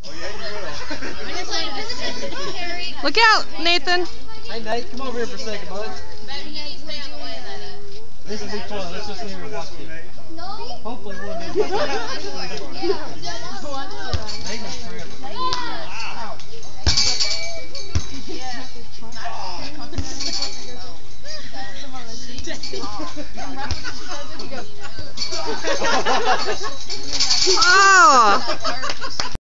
Look out, Nathan. Hey Nate, come over here for a second, bud. This will be fun. Let's just sit here and watch it. Hopefully one of them. Nathan's Trev. Oh!